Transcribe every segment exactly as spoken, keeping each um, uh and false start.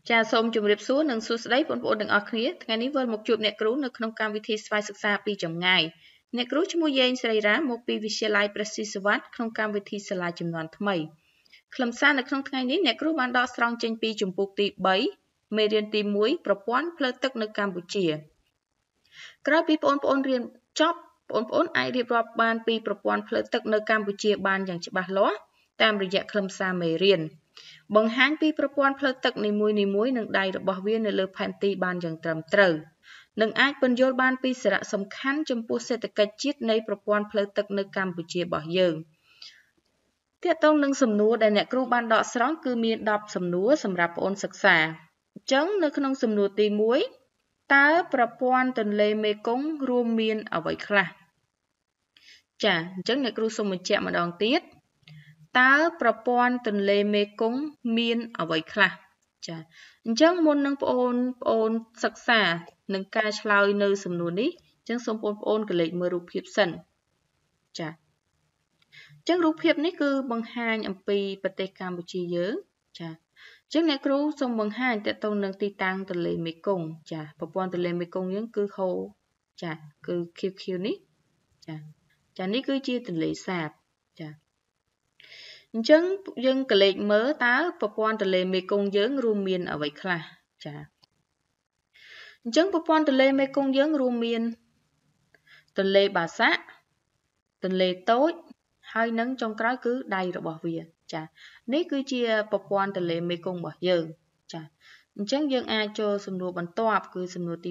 Chaសូមជម្រាបសួរនិងសួស្តីបងប្អូនទាំងអស់គ្នាថ្ងៃនេះវិលមកជួបអ្នកគ្រូនៅក្នុងកម្មវិធីស្វ័យសិក្សាពីចម្ងាយអ្នកគ្រូឈ្មោះយេងស្រីរ៉ាមកពីវិទ្យាល័យព្រះស៊ីសុវត្ថិក្នុងកម្មវិធីសាលាចំនួនថ្មីខ្លឹមសារនៅក្នុងថ្ងៃនេះអ្នកគ្រូបានដកស្រង់ចេញពីជំពូកទី3មេរៀនទី1ប្រព័ន្ធផ្លូវទឹកនៅកម្ពុជាក្រោយពីបងប្អូនរៀនចប់បងប្អូនអាចរៀបរាប់បានពីប្រព័ន្ធផ្លូវទឹកនៅកម្ពុជាបានយ៉ាងច្បាស់លាស់តាមរយៈខ្លឹមសារមេរៀនបង្ហាញពីប្រព័ន្ធផ្លូវទឹកនីមួយៗនិងដៃរបស់វានៅលើផែនទីបានយ៉ាងត្រឹមត្រូវនិងអាចពន្យល់បានពីសារៈសំខាន់ចំពោះសេដ្ឋកិច្ចជាតិនៃប្រព័ន្ធផ្លូវទឹកនៅកម្ពុជារបស់យើងទាក់ទងនឹងសំណួរដែលអ្នកគ្រូបានដកស្រង់គឺមានដប់សំណួរសម្រាប់បងប្អូនសិក្សាអញ្ចឹងនៅក្នុងសំណួរទី1តើប្រព័ន្ធទន្លេមេគង្គរួមមានអ្វីខ្លះចាអញ្ចឹងអ្នកគ្រូសូមបញ្ជាក់ម្ដងទៀតតើប្រព័ន្ធទន្លេមេគង្គមានអ្វីខ្លះចាអញ្ចឹងមុននឹងបងប្អូនបងប្អូនសិក្សានឹងការឆ្លើយនៅសំណួរនេះអញ្ចឹងសូមបងប្អូនកលេចមើលរូបភាពសិនចាអញ្ចឹងរូបភាពនេះគឺបង្ហាញអំពីប្រទេសកម្ពុជាយើងចាអញ្ចឹងអ្នកគ្រូសូមបង្ហាញទាក់ទងនឹងទីតាំងទន្លេមេគង្គចាប្រព័ន្ធទន្លេមេគង្គយើងគឺហូរចាគឺខៀវខៀវនេះចាចានេះគឺជាទន្លេសាបចាអញ្ចឹងយើងកលេចមើលតើប្រព័ន្ធទន្លេមេគង្គយើងរួមមានអ្វីខ្លះចាអញ្ចឹងប្រព័ន្ធទន្លេមេគង្គយើងរួមមានទន្លេបាសាក់ទន្លេតូចហើយនឹងចុងក្រោយគឺដៃរបស់វាចានេះគឺជាប្រព័ន្ធទន្លេមេគង្គរបស់យើងចាអញ្ចឹងយើងអាចចូលសំណួរបន្ទាប់គឺសំណួរទី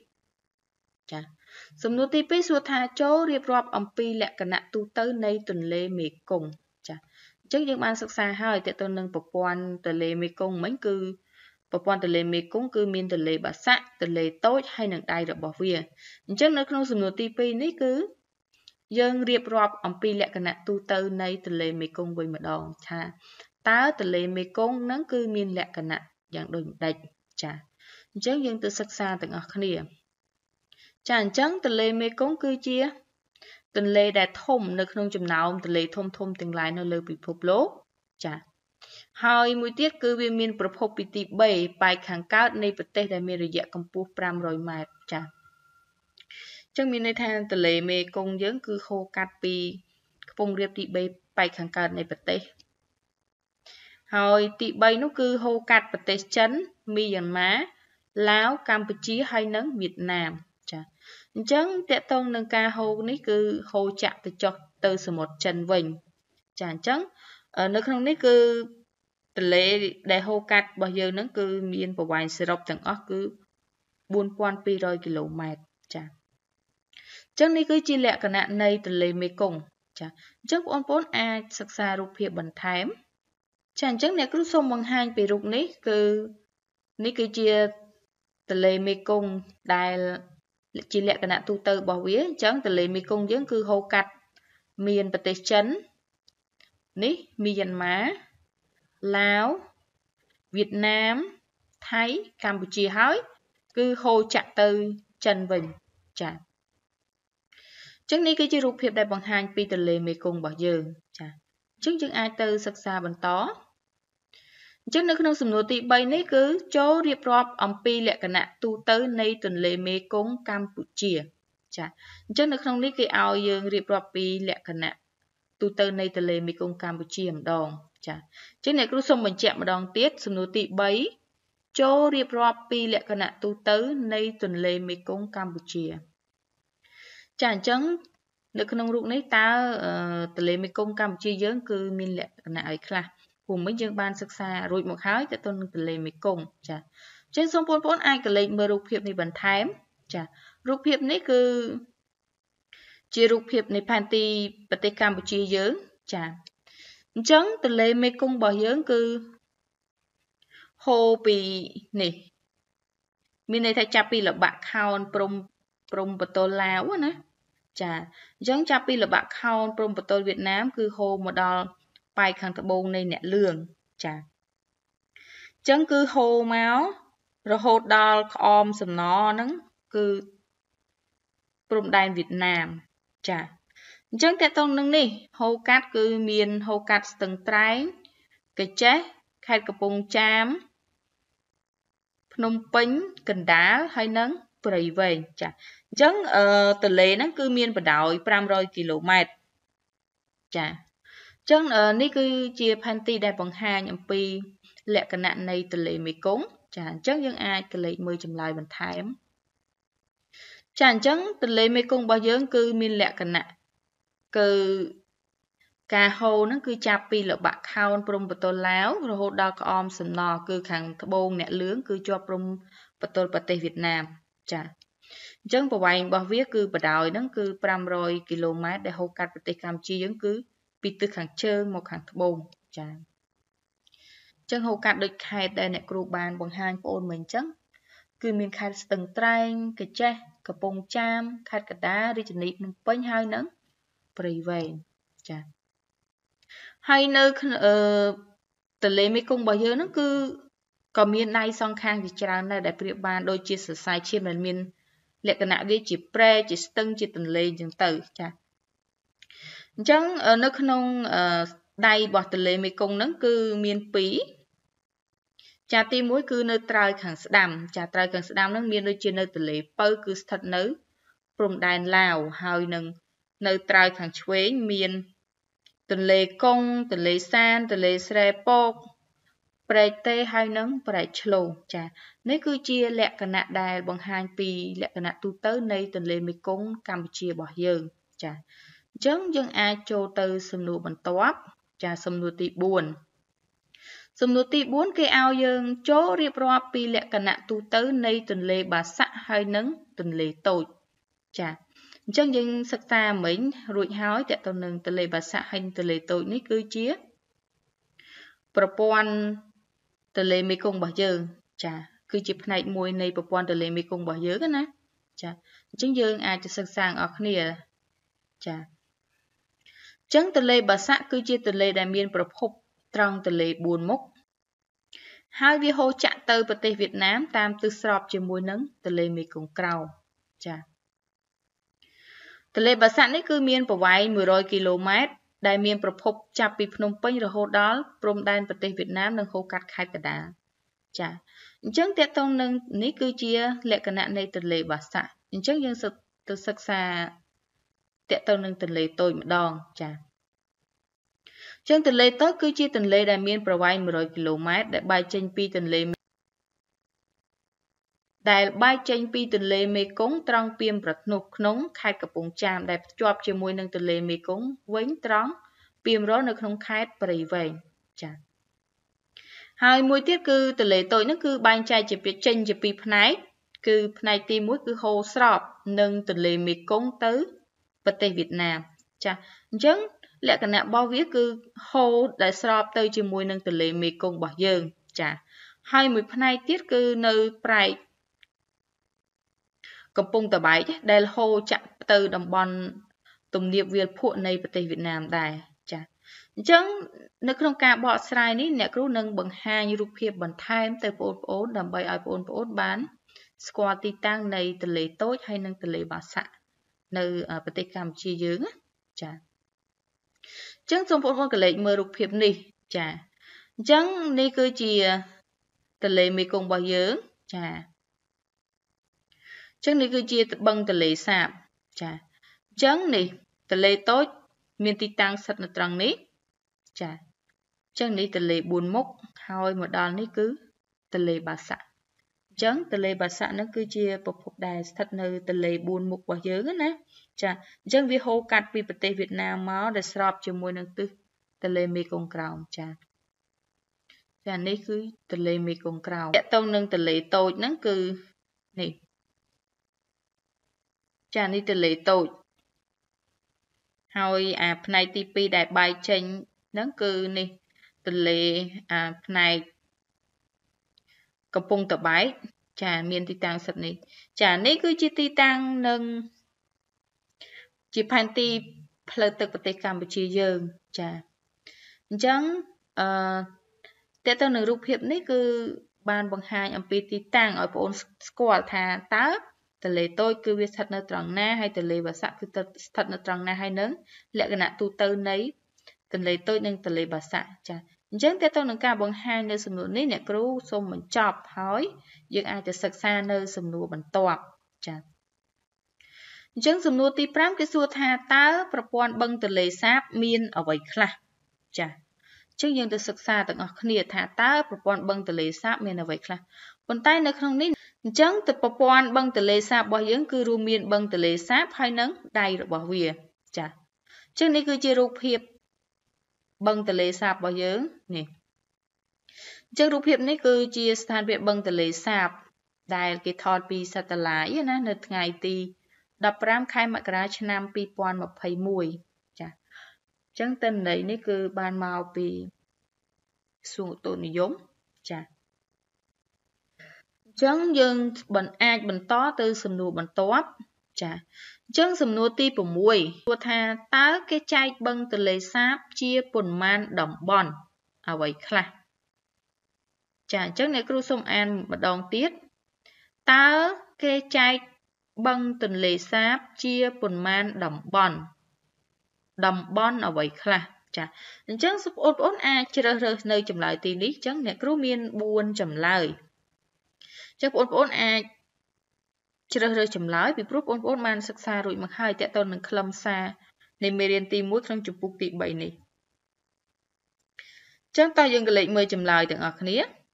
2ចាសំណួរទី2សួរថាចូលរៀបរាប់អំពីលក្ខណៈទូទៅនៃទន្លេមេគង្គចាអញ្ចឹងយើងបានសិក្សាហើយទាក់ទងនឹងប្រព័ន្ធទន្លេមេគង្គមិញគឺប្រព័ន្ធទន្លេមេគង្គគឺមានទន្លេបាសាក់ទន្លេតូចហើយនិងដៃរបស់វាអញ្ចឹងនៅក្នុងសំណួរទី2នេះគឺយើងរៀបរាប់អំពីលក្ខណៈទូទៅនៃទន្លេមេគង្គវិញម្ដងថាតើទន្លេមេគង្គនឹងគឺមានលក្ខណៈយ៉ាងដូចម្ដេចចាអញ្ចឹងយើងទៅសិក្សាទាំងអស់គ្នាចាអញ្ចឹងទន្លេមេគង្គគឺជាទន្លេដែលធំនៅក្នុងចំណោមទន្លេធំធំទាំងឡាយនៅលើពិភពលោកចាហើយមួយទៀតគឺវាមានប្រភពពីទី3ប៉ែកខាងកើតនៃប្រទេសដែលមានរយៈកម្ពស់five hundredម៉ែត្រចាអញ្ចឹងមានន័យថាទន្លេមេគង្គយើងគឺហូរកាត់ពីខ្ពង់រាបទី3ប៉ែកខាងកើតនៃប្រទេសហើយទី3នោះគឺហូរកាត់ប្រទេសចិនមីយ៉ាន់ម៉ាឡាវកម្ពុជាហើយនិងវៀតណាមចាអញ្ចឹងតកតងនឹងការហូរនេះគឺហូរចាក់ទៅចុះទៅសមុទ្រចិនវិញចាអញ្ចឹងនៅក្នុងនេះគឺទន្លេដែលហូរកាត់របស់យើងហ្នឹងគឺមានប្រវែងសរុបទាំងអស់គឺfour thousand two hundredគីឡូម៉ែត្រចាអញ្ចឹងនេះគឺជាលក្ខណៈនៃទន្លេមេគង្គចាអញ្ចឹងបងប្អូនអាចសិក្សារូបភាពបន្ថែមចាអញ្ចឹងអ្នកគ្រូសូមបង្ហាញពីរូបនេះគឺនេះគឺជាទន្លេមេគង្គដែលជាលក្ខណៈទូទៅរបស់វាអញ្ចឹងទន្លេមេគង្គយើងគឺហូរកាត់មានប្រទេសចិននេះមីយ៉ាន់ម៉ាឡាវវៀតណាមថៃកម្ពុជាហើយគឺហូរចាក់ទៅចិនវិញចាអញ្ចឹងនេះគឺជារូបភាពដែលបង្ហាញពីទន្លេមេគង្គរបស់យើងចាអញ្ចឹងយើងអាចទៅសិក្សាបន្តអញ្ចឹងនៅក្នុងសំណួរទី3នេះគឺចូលរៀបរាប់អំពីលក្ខណៈទូទៅនៃទន្លេមេគង្គកម្ពុជាចាអញ្ចឹងនៅក្នុងនេះគេឲ្យយើងរៀបរាប់ពីលក្ខណៈទូទៅនៃទន្លេមេគង្គកម្ពុជាម្ដងចាអញ្ចឹងអ្នកគ្រូសូមបញ្ជាក់ម្ដងទៀតសំណួរទី3ចូលរៀបរាប់ពីលក្ខណៈទូទៅនៃទន្លេមេគង្គកម្ពុជាចាអញ្ចឹងនៅក្នុងរូបនេះតើទន្លេមេគង្គកម្ពុជាយើងគឺមានលក្ខណៈអីខ្លះព្រោះមិញយើងបានសិក្សារួចមកហើយទៅទៅនឹងទន្លេមេគង្គចាអញ្ចឹងសូមបងប្អូនអាចកលេចមើលរូបភាពនេះបន្ថែមចារូបភាពនេះគឺជារូបភាពនៃផែនទីប្រទេសកម្ពុជាយើងចាអញ្ចឹងទន្លេមេគង្គរបស់យើងគឺហូរពីនេះមានន័យថាចាប់ពីល្បាក់ខោនព្រំព្រំបតលឡាវណាចាអញ្ចឹងចាប់ពីល្បាក់ខោនព្រំបតលវៀតណាមគឺហូរមកដល់ប៉ែកខាងត្បូងនៃអ្នកលឿងចាអញ្ចឹងគឺហូរមករហូតដល់ក្អមសំណហ្នឹងគឺព្រំដែនវៀតណាមចាអញ្ចឹងតកតងនឹងនេះហូរកាត់គឺមានហូរកាត់ស្ទឹងត្រែងកាចេះខេត្តកំពង់ចាម Phnom Penh Cần Đá hay nắng Prey về chả chẳng ờ từ lệ nó cứ miên bờ đảo năm trăm ki lô mét chả chẳng ờ ní cứ chia panty đại bằng hai nhầm pi lệ cái nạn này từ lệ mấy cúng chả chẳng những ai từ lệ mười chấm lại bằng thái chả chẳng từ lệ mấy cúng bao giờ cứ miên lệ cái nạn cứ cà hồ nó cứ chạp pi lợ bạc khao prom bờ tô láo rồi hồ đào có om sầm nò cứ khang bông nẹt lướng cứ cho prom bờ tô bờ tây Việt Nam chả chẳng bảo vậy bảo viết cứ bờ đảo nó cứ năm trăm ki lô mét để hồ cắt bờ tây Campuchia vẫn cứ pi từ khang trơn một khang bông chả chẳng hồ cắt được khai tại nẹt kêu bàn bằng hai ôn mình chẳng cứ miền khai từng trai cái che cái bông cham khai cái đá đi chân nịp bánh hai nắng bơi về chả hay nơi ờ từ lệ mấy cung bao giờ nó cứ có miền này song khang thì chả này để bịa bàn đôi chia sẻ sai chia mình miền lệ cái nào đi chỉ pre chỉ tưng chỉ từng lệ chừng từ chả chẳng ở nơi không ờ đây bỏ từ lệ mấy cung nó cứ miền pí chả tim mũi cứ nơi trai khang đầm chả trai khang đầm nó miền đôi chia nơi từ lệ pơ cứ thật nới prom đàn lào hơi nâng nơi trai khang chuối miền từ lệ công từ lệ san từ lệ sre pok bray tê hai nắng bray chlo chả nếu cứ chia lẹ cái nạn đài bằng hai pi lẹ cái nạn tu tới nay từ lệ mi công Campuchia bỏ giờ chả chẳng dân ai cho từ sầm nụ bằng toáp chả sầm nụ tị buồn sầm nụ tị buồn cái ao dương chó riệp roa pi lẹ cái nạn tu tới nay từ lệ bà sạ hai nắng từ lệ tội chả chẳng dân sắc xa mình rụi hói tại tàu nâng từ lệ bà xã hành từ lệ tội ní cứ chia propon từ lệ mi công bảo giờ chả cứ chịp này mùi này propon từ lệ mi công bảo giờ cái nè chả chẳng dân ai cho sắc sang ở kia chả chẳng từ lệ bà xã cứ chia từ lệ đại miên propop trong từ lệ buồn mốc hai vi hô chạm từ bờ tây Việt Nam tam tư sọp trên mùi nắng từ lệ mi công cầu chả từ lệ bà xã này cứ miền bảo vay mười ki lô mét đại miềnประพบ chạpពី Phnom Penh រហូតដល់ព្រំដែនប្រទេសវៀតណាមនិងហូរកាត់ខេត្តកណ្ដាលចាអញ្ចឹងតើតោងនឹងនេះគឺជាលក្ខណៈនៃទន្លេបាសាក់អញ្ចឹងយើងទៅសិក្សាតើតោងនឹងទន្លេតូចម្ដងចាអញ្ចឹងទន្លេតូចគឺជាទន្លេដែលមានប្រវែងមួយរយគីឡូម៉ែត្រដែលបែកចេញពីទន្លេដែលបែកចេញពីទន្លេមេគង្គត្រង់ពីមប្រធ្នោះក្នុងខេត្តកំពង់ចាមដែលភ្ជាប់ជាមួយនឹងទន្លេមេគង្គវិញត្រង់ពីមរនៅក្នុងខេត្តព្រៃវែងចា៎ហើយមួយទៀតគឺទន្លេតូចនោះគឺបែងចែកជាចេញជាពីរផ្នែកគឺផ្នែកទីមួយគឺហូរស្របនឹងទន្លេមេគង្គទៅប្រទេសវៀតណាមចា៎អញ្ចឹងលក្ខណៈរបស់វាគឺហូរដែលស្របទៅជាមួយនឹងទន្លេមេគង្គរបស់យើងចា៎ហើយមួយផ្នែកទៀតគឺនៅប្រែកកំពង់តបែកដែលហូរចាក់ទៅតំបន់ទំនាបវាលភក់នៃប្រទេសវៀតណាមដែរចា៎អញ្ចឹងនៅក្នុងការបកស្រាយនេះអ្នកគ្រូនឹងបង្ហាញរូបភាពបន្ថែមទៅបងប្អូនដើម្បីឲ្យបងប្អូនបានស្គាល់ទីតាំងនៃទន្លេតូចហើយនិងទន្លេបាសាក់នៅប្រទេសកម្ពុជាយើងចា៎អញ្ចឹងសូមបងប្អូនកលេចមើលរូបភាពនេះចា៎អញ្ចឹងនេះគឺជាទន្លេមេគង្គរបស់យើងចា៎ចឹងនេះគឺជាបឹងទន្លេសាបចាអញ្ចឹងនេះទន្លេតូចមានទីតាំងស្ថិតនៅត្រង់នេះចាអញ្ចឹងនេះទន្លេបួនមុខហើយមកដល់នេះគឺទន្លេបាសាក់អញ្ចឹងទន្លេបាសាក់ហ្នឹងគឺជាប្រភពដែលស្ថិតនៅទន្លេបួនមុខរបស់យើងណាចាអញ្ចឹងវាហូរកាត់ពីប្រទេសវៀតណាមមកដែលស្របជាមួយនឹងទិសទន្លេមេគង្គក្រោមចាចានេះគឺទន្លេមេគង្គក្រោមតកតងនឹងទន្លេតូចហ្នឹងគឺនេះចានេះទន្លេតូចហើយអាផ្នែកទីពីរដែលបែកចេញហ្នឹងគឺនេះទន្លេអាផ្នែកកំពង់តបែកចាមានទីតាំងសិតនេះចានេះគឺជាទីតាំងនឹងជាផែនទីផ្លូវទឹកប្រទេសកម្ពុជាយើងចាអញ្ចឹងអឺតើទៅនឹងរូបភាពនេះគឺបានបង្ហាញអំពីទីតាំងឲ្យបងប្អូនស្គាល់ថាតើទន្លេតូចគឺវាស្ថិតនៅត្រង់ណាហើយទន្លេបាសាក់គឺស្ថិតនៅត្រង់ណាហើយនឹងលក្ខណៈទូទៅនៃទន្លេតូចនិងទន្លេបាសាក់ចា Chẳng tiếp tục nâng cao bằng hai nơi sầm nụ ní nè cú xôm mình chọc hỏi nhưng aiจะศึกษาnơi sầm nụ bằng tọa chà chẳng sầm nụ tí pram cái xua tha táประปอนbằng từ lệ sáp miên ở vậy khla chà chẳng nhưng đượcศึกษา ទាំងអស់គ្នា ថាតើប្រព័ន្ធបឹងទន្លេសាបមានអ្វីខ្លះប៉ុន្តែនៅក្នុងនេះអញ្ចឹងទៅប្រព័ន្ធបឹងទន្លេសាបរបស់យើងគឺរួមមានបឹងទន្លេសាបហើយនឹងដៃរបស់វាចាអញ្ចឹងនេះគឺជារូបភាពបឹងទន្លេសាបរបស់យើងនេះអញ្ចឹងរូបភាពនេះគឺជាស្ថានភាពបឹងទន្លេសាបដែលគេថតពី satellite ណានៅថ្ងៃទីដប់ប្រាំខែមករាឆ្នាំពីរពាន់ម្ភៃមួយចាអញ្ចឹងទិន្នន័យនេះគឺបានមកពីសួងឧតុនិយមចាអញ្ចឹងយើងមិនអាចបន្តទៅសំណួរបន្ទាប់ចាអញ្ចឹងសំណួរទី6សួរថាតើគេចែកបឹងទន្លេសាបជាប៉ុន្មានតំបន់អ្វីខ្លះចាអញ្ចឹងអ្នកគ្រូសូមអានម្ដងទៀតតើគេចែកបឹងទន្លេសាបជាប៉ុន្មានតំបន់តំបន់អ្វីខ្លះចាអញ្ចឹងបងប្អូនអាចជ្រើសរើសនៅចម្លើយទីនេះអញ្ចឹងអ្នកគ្រូមានបួនចម្លើយអញ្ចឹងបងប្អូនអាចជ្រើសរើសចម្លើយពីព្រោះបងប្អូនបានសិក្សារួចមកហើយតើតើនឹងខ្លឹមសារនៃមេរៀនទីមួយក្នុងជំពូកទីបីនេះអញ្ចឹងតើយើងក៏លេខមើលចម្លើយទាំងអស់គ្នា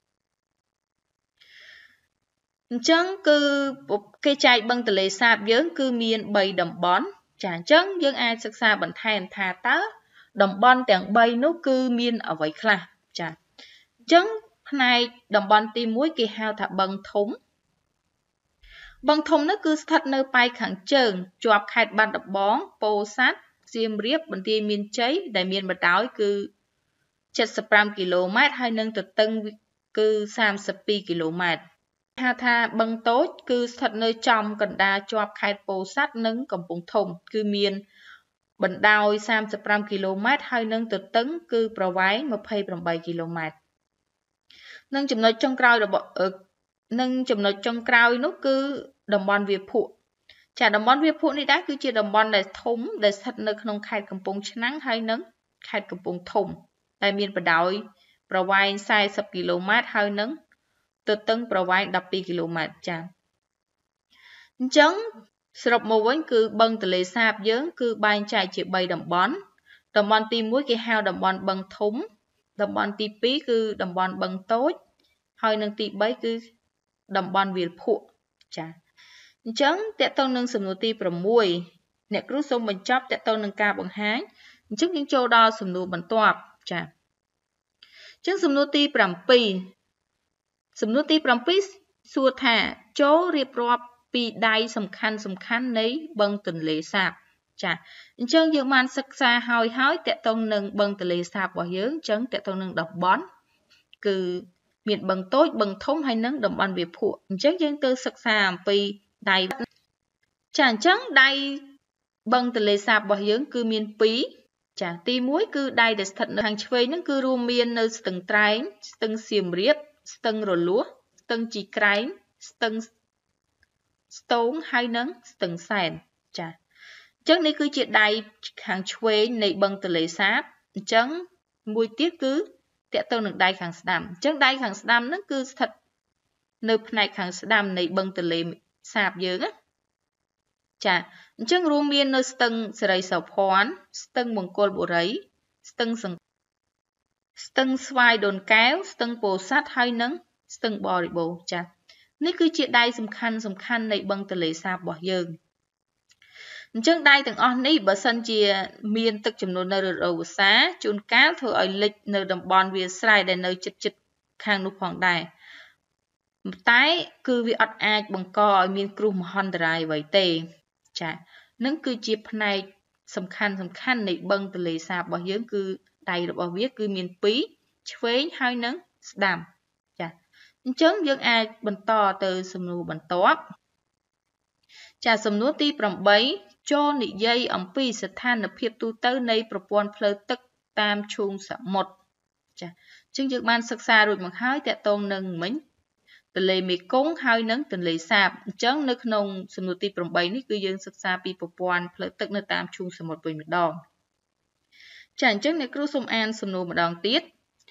អញ្ចឹងគឺគេចែកបឹងទន្លេសាបយើងគឺមានបីតំបន់ចាអញ្ចឹងយើងអាចសិក្សាបន្ថែមថាតើតំបន់ទាំងបីនោះគឺមានអ្វីខ្លះចាអញ្ចឹងផ្នែកតំបន់ទីមួយគេហៅថាបឹងធំបឹងធំនោះគឺស្ថិតនៅប៉ែកខាងជើងជាប់ខេត្តបាត់ដំបងពោធិ៍សាត់សៀមរាបបន្ទាយមានជ័យដែលមានបណ្ដោយគឺเจ็ดสิบห้าគីឡូម៉ែត្រហើយនឹងទទឹងគឺสามสิบสองគីឡូម៉ែត្រហៅថាបឹងតូចគឺស្ថិតនៅចំកណ្ដាលជាប់ខេត្តពោធិ៍សាត់និងកំពង់ធំគឺមានបណ្ដោយสามสิบห้าគីឡូម៉ែត្រហើយនឹងទទឹងគឺប្រវែងยี่สิบแปดគីឡូម៉ែត្រនិងចំណុចចុងក្រោយរបស់និងចំណុចចុងក្រោយនោះគឺតំបន់វាភក់ចាតំបន់វាភក់នេះដែរគឺជាតំបន់ដែលធំដែលស្ថិតនៅក្នុងខេត្តកំពង់ឆ្នាំងហើយនឹងខេត្តកំពង់ធំដែលមានបណ្ដោយប្រវែងสี่สิบគីឡូម៉ែត្រហើយនឹងទទឹងប្រវែងสิบสองគីឡូម៉ែត្រចាអញ្ចឹងសរុបមកវិញគឺបឹងទន្លេសាបយើងគឺបែងចែកជាបីតំបន់តំបន់ទីមួយគេហៅតំបន់បឹងធំតំបន់ទីពីរគឺតំបន់បឹងតូចហើយនឹងទីបីគឺតំបន់វាលភក់ចាអញ្ចឹងតកតងនឹងសំណួរទីsáuអ្នកគ្រូសូមបញ្ចប់តកតងនឹងការបង្ហាញអញ្ចឹងយើងចូលដល់សំណួរបន្ទាប់ចាអញ្ចឹងសំណួរទីbảyសំណួរទីbảyសួរថាចូលរៀបរាប់ពីដៃសំខាន់សំខាន់នៃបឹងទន្លេសាបចាអញ្ចឹងយើងបានសិក្សាហើយហើយតកតងនឹងបឹងទន្លេសាបរបស់យើងអញ្ចឹងតកតងនឹងតំបន់គឺមានបឹងតូចបឹងធំហើយនឹងតំបន់វាភក់អញ្ចឹងយើងទៅសិក្សាអំពីដៃចាអញ្ចឹងដៃបឹងទន្លេសាបរបស់យើងគឺមានពីរចាទីមួយគឺដៃដែលស្ថិតនៅខាងឆ្វេងហ្នឹងគឺរួមមាននៅស្ទឹងត្រែងស្ទឹងសៀមរាបស្ទឹងរលួសស្ទឹងជីក្រែងស្ទឹងស្ទោងហើយនឹងស្ទឹងសែនចាអញ្ចឹងនេះគឺជាដៃខាងឆ្វេងនៃបឹងទន្លេសាបអញ្ចឹងមួយទៀតគឺតកតងនឹងដៃខាងស្ដាំអញ្ចឹងដៃខាងស្ដាំហ្នឹងគឺស្ថិតនៅផ្នែកខាងស្ដាំនៃបឹងទន្លេសាបយើងណាចាអញ្ចឹងរួមមាននៅស្ទឹងសេរីសោភ័ណ្ឌស្ទឹងមង្គលបុរីស្ទឹងស្ទឹងស្វាយដូនកែវស្ទឹងពោធិ៍សាត់ហើយនឹងស្ទឹងបរិបូរណ៍ចានេះគឺជាដៃសំខាន់សំខាន់នៃបឹងទន្លេសាបរបស់យើងអញ្ចឹងដៃទាំងអស់នេះបើសិនជាមានទឹកចំនួននៅរដូវវស្សាជួនកាលធ្វើឲ្យលិចនៅតំបន់វាលស្រែដែលនៅជិតជិតខាងនោះផងដែរតែគឺវាអត់អាចបង្កឲ្យមានគ្រោះមហន្តរាយអ្វីទេចានឹងគឺជាផ្នែកសំខាន់សំខាន់នៃបឹងទន្លេសាបរបស់យើងគឺដៃរបស់វាគឺមានពីរឆ្វេងហើយនឹងស្ដាំចាអញ្ចឹងយើងអាចបន្តទៅសំណួរបន្ទាប់ចាសំណួរទីeightចូលនិយាយអំពីស្ថានភាពទូទៅនៃប្រព័ន្ធផ្លូវទឹកតាមឈូងសមុទ្រចាអញ្ចឹងយើងបានសិក្សារួចមកហើយតកតងនឹងមិញទន្លេមេគង្គហើយនឹងទន្លេសាបអញ្ចឹងនៅក្នុងសំណួរទីeightនេះគឺយើងសិក្សាពីប្រព័ន្ធផ្លូវទឹកនៅតាមឈូងសមុទ្រវិញម្ដងចាអញ្ចឹងអ្នកគ្រូសូមអានសំណួរម្ដងទៀត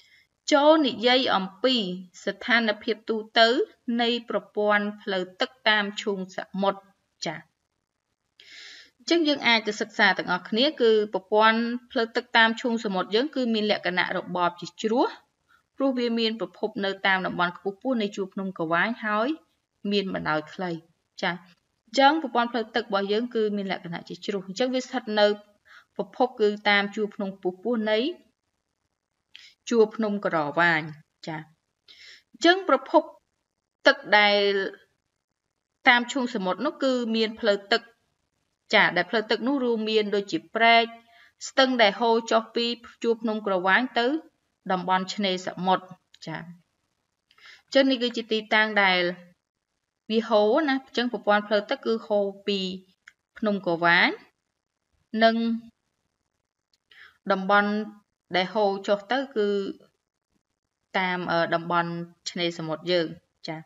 Châu nị dây ẩm pi Sở than nập hiệp tu tứ Nàyប្រព័ន្ធផ្លូវទឹកតាមឈូងសមុទ្រចាចឹងយើងអាចទៅសិក្សាទាំងអស់គ្នាគឺប្រព័ន្ធផ្លូវទឹកតាមឈូងសមុទ្រយើងគឺមានលក្ខណៈរបបជាជ្រោះព្រោះវាមានប្រភពនៅតាមតំបន់ខ្ពស់ៗនៃជួរភ្នំក្រវាញហើយមានបណ្ដោយខ្លីចាអញ្ចឹងប្រព័ន្ធផ្លូវទឹករបស់យើងគឺមានលក្ខណៈជាជ្រោះអញ្ចឹងវាស្ថិតនៅប្រភពគឺតាមជួរភ្នំខ្ពស់ៗនៃជួរភ្នំក្រវាញចាអញ្ចឹងប្រភពទឹកដែលតាមឈូងសមុទ្រនោះគឺមានផ្លូវទឹកចាដែលផ្លូវទឹកនោះរួមមានដូចជាព្រែកស្ទឹងដែលហូរចុះពីជួរភ្នំក្រវាញទៅតំបន់ឆ្នេរសមុទ្រចាអញ្ចឹងនេះគឺជាទីតាំងដែលវាហូរណាអញ្ចឹងប្រព័ន្ធផ្លូវទឹកគឺហូរពីភ្នំក្រវាញនិងតំបន់ដែលហូរចុះទៅគឺតាមតំបន់ឆ្នេរសមុទ្រយើងចា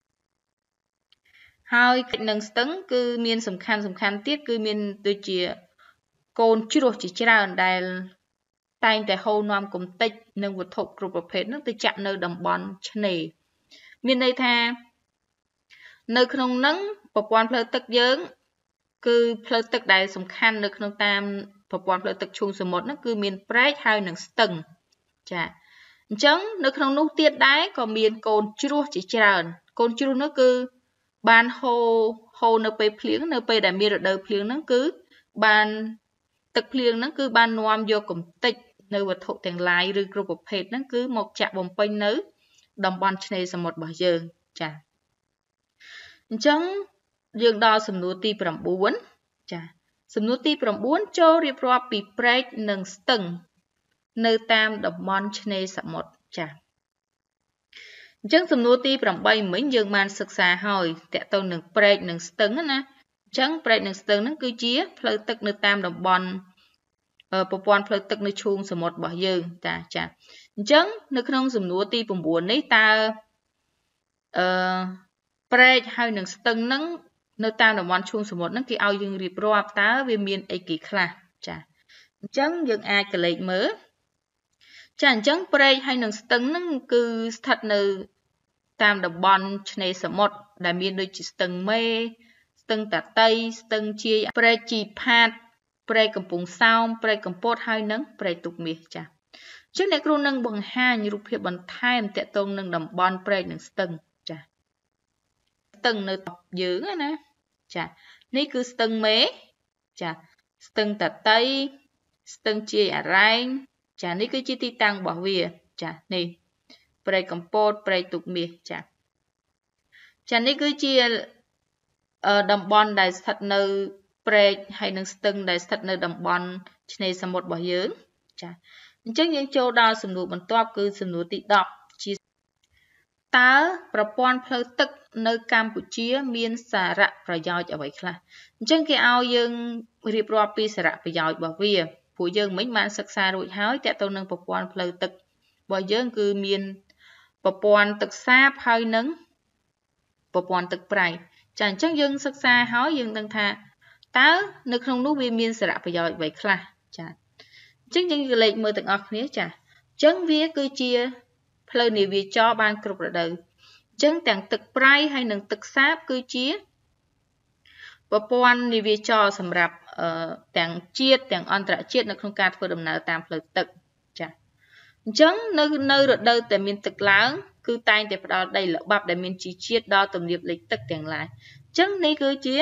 ហើយនឹងស្ទឹងគឺមានសំខាន់សំខាន់ទៀតគឺមានដូចជាកូនជ្រោះជាច្រើនដែលតែងតែហូរនាំកំទេចនិងវត្ថុគ្រប់ប្រភេទនោះទៅចាក់នៅតំបន់ឆ្នេរមានន័យថានៅក្នុងនឹងប្រព័ន្ធផ្លូវទឹកយើងគឺផ្លូវទឹកដែលសំខាន់នៅក្នុងតាមប្រព័ន្ធផ្លូវទឹកឈូងសមុទ្រនោះគឺមានព្រែកហើយនិងស្ទឹងចាអញ្ចឹងនៅក្នុងនោះទៀតដែរក៏មានកូនជ្រោះជាច្រើនកូនជ្រោះនោះគឺបានហូរហូរនៅពេលភ្លៀងនៅពេលដែលមានរដូវភ្លៀងហ្នឹងគឺបានទឹកភ្លៀងហ្នឹងគឺបាននាំយកកំទេចនៅវត្ថុទាំងឡាយឬគ្រប់ប្រភេទហ្នឹងគឺមកចាក់បំពេញនៅតំបន់ឆ្នេរសមុទ្ររបស់យើងចាអញ្ចឹងយើងដល់សំណួរទី៩ចាសំណួរទី៩ចូលរៀបរាប់ពីព្រែកនិងស្ទឹងនៅតាមតំបន់ឆ្នេរសមុទ្រចាអញ្ចឹងសំណួរទី៨មិញយើងបានសិក្សាហើយតកតងនឹងព្រែកនិងស្ទឹងណាអញ្ចឹងព្រែកនិងស្ទឹងហ្នឹងគឺជាផ្លូវទឹកនៅតាមតំបន់ប្រព័ន្ធផ្លូវទឹកនៅឈូងសមុទ្ររបស់យើងតាចាអញ្ចឹងនៅក្នុងសំណួរទី៩នេះតើអឺព្រែកហើយនិងស្ទឹងហ្នឹងនៅតាមតំបន់ឈូងសមុទ្រហ្នឹងគេឲ្យយើងរៀបរាប់តើវាមានអីគេខ្លះចាអញ្ចឹងយើងអាចកលេចមើលចាអញ្ចឹងព្រែកហើយនិងស្ទឹងហ្នឹងគឺស្ថិតនៅតាមតំបន់ឆ្នេរសមុទ្រដែលមានដូចជាស្ទឹងមេស្ទឹងតាតីស្ទឹងជាយព្រែកជីផាតព្រែកកំពង់សោមព្រែកកំពតហើយនិងព្រែកទុកមាសចាអញ្ចឹងអ្នកគ្រូនឹងបង្ហាញរូបភាពបន្ថែមទាក់ទងនឹងតំបន់ព្រែកនិងស្ទឹងចាស្ទឹងនៅយើងណាចានេះគឺស្ទឹងមេចាស្ទឹងតាតីស្ទឹងជាយអរ៉ែងចានេះគឺជាទីតាំងរបស់វាចានេះព្រែកកំពតព្រែកទុកមាសចាចានេះគឺជាតំបន់ដែលស្ថិតនៅព្រែកហើយនិងស្ទឹងដែលស្ថិតនៅតំបន់ឆ្នេរសមុទ្ររបស់យើងចាអញ្ចឹងយើងចូលដល់សំណួរបន្ទាប់គឺសំណួរទីដប់ជាតើប្រព័ន្ធផ្លូវទឹកនៅកម្ពុជាមានសារៈប្រយោជន៍អ្វីខ្លះអញ្ចឹងគេឲ្យយើងរៀបរាប់ពីសារៈប្រយោជន៍របស់វាព្រោះយើងមិញបានសិក្សារួចហើយតើតើនឹងប្រព័ន្ធផ្លូវទឹករបស់យើងគឺមានប្រព័ន្ធទឹកសាបហើយនឹងប្រព័ន្ធទឹកប្រៃចាអញ្ចឹងយើងសិក្សាហើយយើងដឹងថាតើនៅក្នុងនោះវាមានសារៈប្រយោជន៍អ្វីខ្លះចាអញ្ចឹងយើងកលេចមើលទាំងអស់គ្នាចាអញ្ចឹងវាគឺជាផ្លូវនាវាចរបានគ្រប់រដូវអញ្ចឹងទាំងទឹកប្រៃហើយនិងទឹកសាបគឺជាប្រព័ន្ធនាវាចរសម្រាប់ទាំងជាតិទាំងអន្តរជាតិនៅក្នុងការធ្វើដំណើរតាមផ្លូវទឹកចាអញ្ចឹងនៅនៅរដូវតែមានទឹកឡើងគឺតែងតែផ្ដល់ដីល្បាប់ដែលមានជីជាតិដល់ទំនាបលិចទឹកទាំងឡាយអញ្ចឹងនេះគឺជា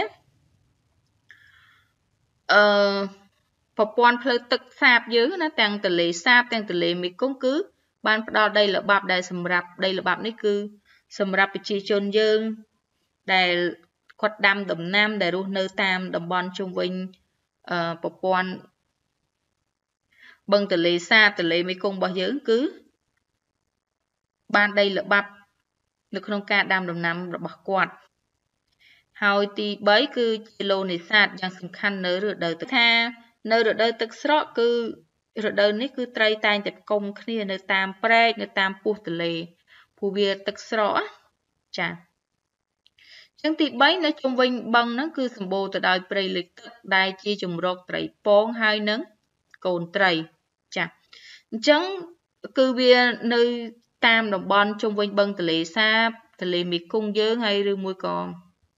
អឺប្រព័ន្ធផ្លូវទឹកសាបយើងណាទាំងទន្លេសាបទាំងទន្លេមេគង្គគឺបានផ្ដល់ដីល្បាប់ដែលសម្រាប់ដីល្បាប់នេះគឺសម្រាប់ប្រជាជនយើងដែលគាត់ដាំដំណាំដែលរស់នៅតាមតំបន់ជុំវិញអឺប្រព័ន្ធបឹងទន្លេសាបទន្លេមេគង្គរបស់យើងគឺបានដីល្បាប់នៅក្នុងការដាំដំណាំរបស់គាត់ហើយទីបីគឺជាឡូនេសាទយ៉ាងសំខាន់នៅរដូវទឹកថានៅរដូវទឹកស្រកគឺរដូវនេះគឺត្រីតែងតែផ្គុំគ្នានៅតាមព្រែកនៅតាមពោះទន្លេព្រោះវាទឹកស្រកចាអញ្ចឹងទីបីនៅជុំវិញបឹងហ្នឹងគឺសម្បូរទៅដោយព្រៃលិចទឹកដែលជាជម្រកត្រីពងហើយនឹងកូនត្រីចាអញ្ចឹង cứ bia nơi tam đồng bon trong quanh băng tờ lệ xa tờ lệ miệt cung dớ hay rư mùi con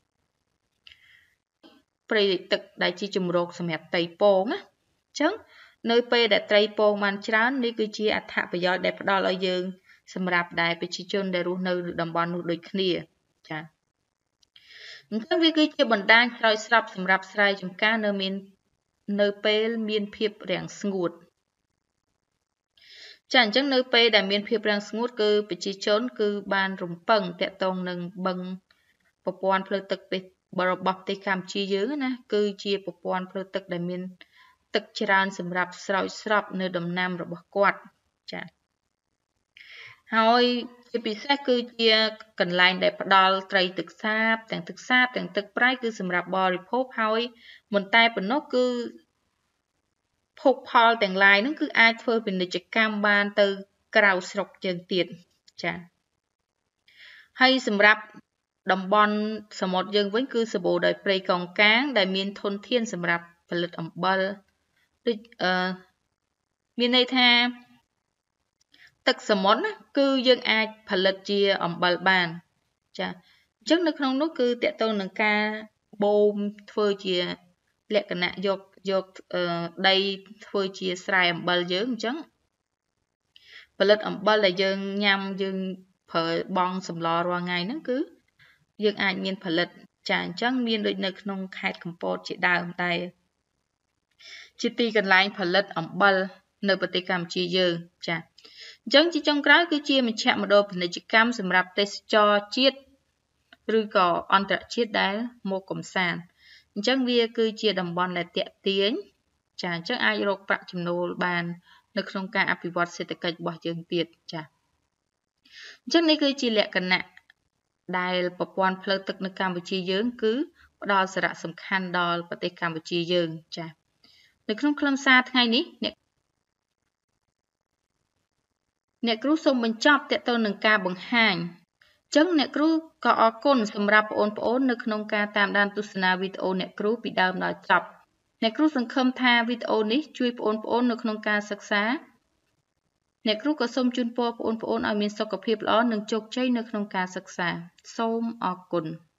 bây tực đại chi chùm rột xâm hẹp tây pôn á chấn nơi bê đại tây pôn man chán ní cứ chi ạch hạ bởi gió đẹp đo lời dương xâm rạp đại bởi chi chôn đại rú nơi đồng bon nụ đôi khnia chán chấn vì cứ chi bần đan trôi srap xâm rạp srai chùm ca nơi miên nơi bê miên phiếp ràng ngụt chẳng chẳng nơi bê đại miên phiếp ràng ngụt cứ bởi chi chôn cứ ban rung băng tẹ tông nâng băng bộ quan phơi tực bê bờ bọc tây cam chi dữ nè cứ chia bộ quan phơi tực đại miên tực tràn xâm rạp srai srap nơi đầm nam rồi bọc quạt chán hỏi chỉ bị xét cứ chia cần lại để bắt đầu trai thực sáp,ទាំងthực sáp,ទាំងទឹកប្រៃគឺសម្រាប់បរិភោគហើយមិនតែប៉ុណ្ណោះគឺភោគផលទាំងឡាយហ្នឹងគឺអាចធ្វើពាណិជ្ជកម្មបានទៅក្រៅស្រុកយើងទៀតចា៎ហើយសម្រាប់តំបន់សមុទ្រយើងវិញគឺសម្បូរដោយព្រៃកោងកាងដែលមានធនធានសម្រាប់ផលិតអំបិលដូចអឺមានន័យថាទឹកសមុទ្រណាគឺយើងអាចផលិតជាអំបិលបានចាអញ្ចឹងនៅក្នុងនោះគឺតកតងនឹងការបូមធ្វើជាលក្ខណៈយកយកដីធ្វើជាស្រែអំបិលយើងអញ្ចឹងផលិតអំបិលដែលយើងញ៉ាំយើងប្រើបងសម្លរាល់ថ្ងៃហ្នឹងគឺយើងអាចមានផលិតចាអញ្ចឹងមានដូចនៅក្នុងខេត្តកំពតជាដើមតែជាទីកន្លែងផលិតអំបិលនៅប្រទេសកម្ពុជាយើងចាអញ្ចឹងជាចុងក្រោយគឺជាមជ្ឈមណ្ឌលពាណិជ្ជកម្មសម្រាប់ទេសចរជាតិឬក៏អន្តរជាតិដែលមកកំសាន្តអញ្ចឹងវាគឺជាតំបន់ដែលទាក់ទាញចាអញ្ចឹងអាចរកប្រាក់ចំណូលបាននៅក្នុងការអភិវឌ្ឍសេដ្ឋកិច្ចរបស់យើងទៀតចាអញ្ចឹងនេះគឺជាលក្ខណៈដែលប្រព័ន្ធផ្លូវទឹកនៅកម្ពុជាយើងគឺផ្ដល់សារៈសំខាន់ដល់ប្រទេសកម្ពុជាយើងចានៅក្នុងខ្លឹមសារថ្ងៃនេះអ្នកអ្នកគ្រូសូមបញ្ចប់ទាក់ទងនឹងការបង្ហាញអញ្ចឹងអ្នកគ្រូក៏អរគុណសម្រាប់បងប្អូននៅក្នុងការតាមដានទស្សនាវីដេអូអ្នកគ្រូពីដើមដល់ចប់អ្នកគ្រូសង្ឃឹមថាវីដេអូនេះជួយបងប្អូននៅក្នុងការសិក្សាអ្នកគ្រូក៏សូមជូនពរបងប្អូនឲ្យមានសុខភាពល្អនិងជោគជ័យនៅក្នុងការសិក្សាសូមអរគុណ